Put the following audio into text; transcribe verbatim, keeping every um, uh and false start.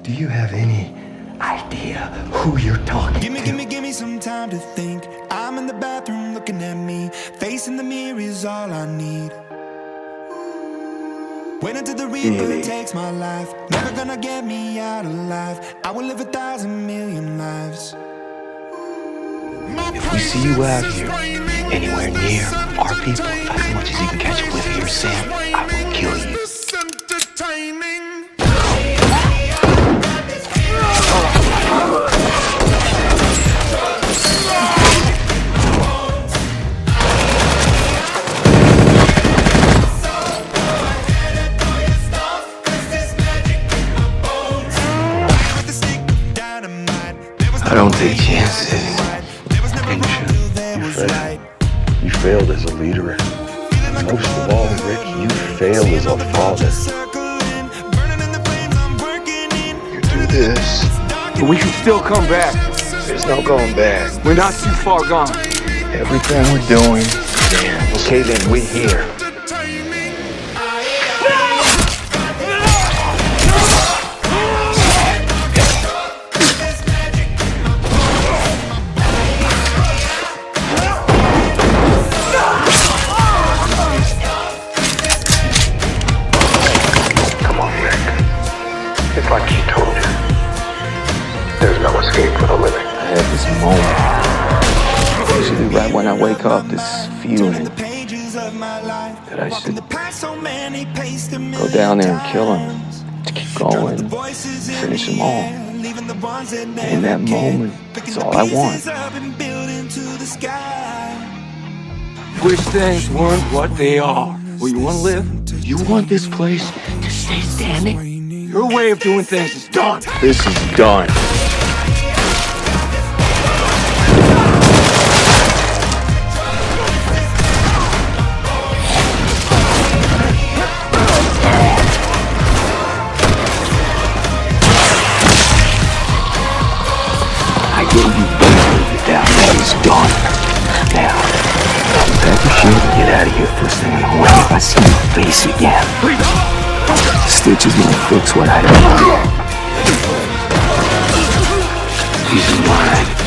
Do you have any idea who you're talking Gimme, to? gimme, gimme some time to think. I'm in the bathroom looking at me. Facing the mirror is all I need. Wait until the reaper Really? takes my life. Never gonna get me out alive. I will live a thousand million lives. If we see you out here, anywhere near our people, as much as you can catch a whiff of your scent, I will kill you. I don't take chances. Didn't you? You failed. You failed as a leader. Most of all, Rick, you failed as a father. You do this, But we can still come back. there's no going back. We're not too far gone. Everything we're doing, okay, then we're here. It's like she told you. There's no escape for the living. I had this moment. Usually right when I wake up, this feeling that I should go down there and kill him, to keep going, finish them all. In that moment, it's all I want. Wish things weren't what they are. Well, you want to live? You want this place to stay standing? Your way of doing things is done. This is done. I gave you both that that is done. Now, pack your shit and get out of here first thing in the morning. If I see your face again, stitches won't fix what I did. Peace of mind.